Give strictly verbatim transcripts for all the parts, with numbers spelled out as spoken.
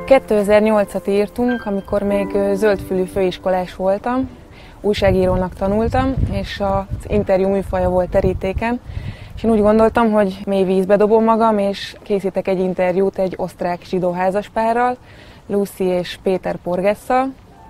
kétezer-nyolcat írtunk, amikor még zöldfülű főiskolás voltam, újságírónak tanultam, és az interjú műfaja volt terítéken. És én úgy gondoltam, hogy mély vízbe dobom magam, és készítek egy interjút egy osztrák zsidó házaspárral, Lucy és Péter Porgesszal.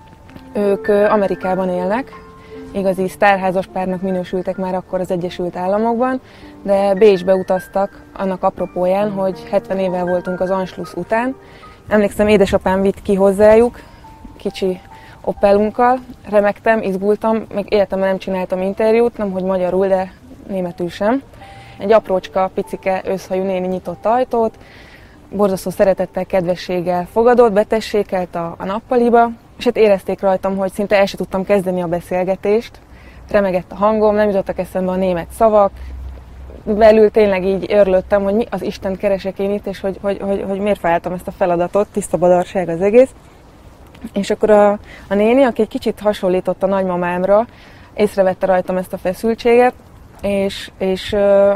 Ők Amerikában élnek, igazi sztárházaspárnak minősültek már akkor az Egyesült Államokban, de Bécsbe utaztak annak apropóján, hogy hetven évvel voltunk az Anschluss után. Emlékszem, édesapám vitt ki hozzájuk, kicsi Opelunkkal, remegtem, izgultam, még életemben nem csináltam interjút, nem hogy magyarul, de németül sem. Egy aprócska, picike, őszhajú néni nyitott ajtót, borzasztó szeretettel, kedvességgel fogadott, betessékelt a, a nappaliba, és hát érezték rajtam, hogy szinte el sem tudtam kezdeni a beszélgetést. Remegett a hangom, nem jutottak eszembe a német szavak, belül tényleg így örlöttem, hogy mi az Isten keresek én itt, és hogy, hogy, hogy, hogy miért felálltam ezt a feladatot, tiszta badarság az egész. És akkor a, a néni, aki egy kicsit hasonlított a nagymamámra, észrevette rajtam ezt a feszültséget, és, és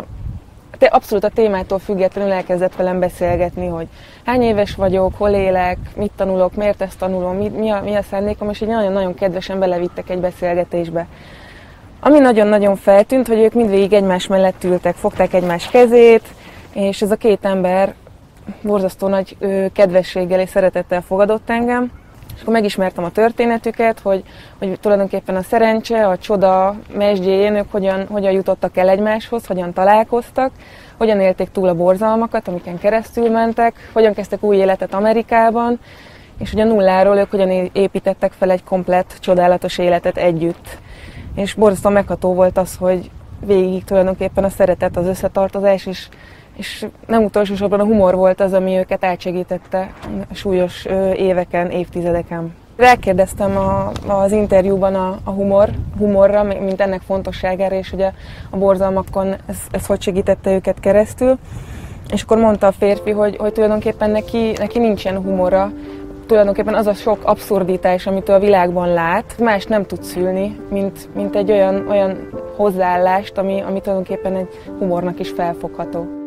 de abszolút a témától függetlenül elkezdett velem beszélgetni, hogy hány éves vagyok, hol élek, mit tanulok, miért ezt tanulom, mi, mi, a, mi a szándékom, és így nagyon-nagyon kedvesen belevittek egy beszélgetésbe. Ami nagyon-nagyon feltűnt, hogy ők mindvégig egymás mellett ültek, fogták egymás kezét, és ez a két ember borzasztó nagy ö, kedvességgel és szeretettel fogadott engem. És akkor megismertem a történetüket, hogy, hogy tulajdonképpen a szerencse, a csoda mesdjéjén ők hogyan, hogyan jutottak el egymáshoz, hogyan találkoztak, hogyan élték túl a borzalmakat, amiken keresztül mentek, hogyan kezdtek új életet Amerikában, és hogy a nulláról ők hogyan építettek fel egy komplett, csodálatos életet együtt. És borzasztóan megható volt az, hogy végig tulajdonképpen a szeretet, az összetartozás, és, és nem utolsó sorban a humor volt az, ami őket átsegítette a súlyos éveken, évtizedeken. Rákérdeztem a, az interjúban a, a humor, humorra, mint ennek fontosságára, és hogy a, a borzalmakon ez, ez hogy segítette őket keresztül. És akkor mondta a férfi, hogy, hogy tulajdonképpen neki, neki nincsen humora, tulajdonképpen az a sok abszurditás, amit a világban lát, más nem tud szülni, mint, mint egy olyan, olyan hozzáállást, ami, ami tulajdonképpen egy humornak is felfogható.